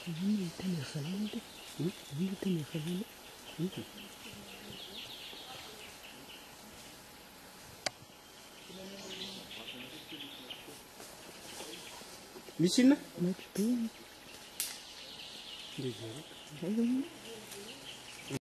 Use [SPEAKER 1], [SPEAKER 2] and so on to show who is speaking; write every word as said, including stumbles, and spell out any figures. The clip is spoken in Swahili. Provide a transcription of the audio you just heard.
[SPEAKER 1] Mimi tena salamu tu. Mimi tena salamu.
[SPEAKER 2] Missina?
[SPEAKER 1] Mas bem.
[SPEAKER 2] Dizer.
[SPEAKER 1] Aí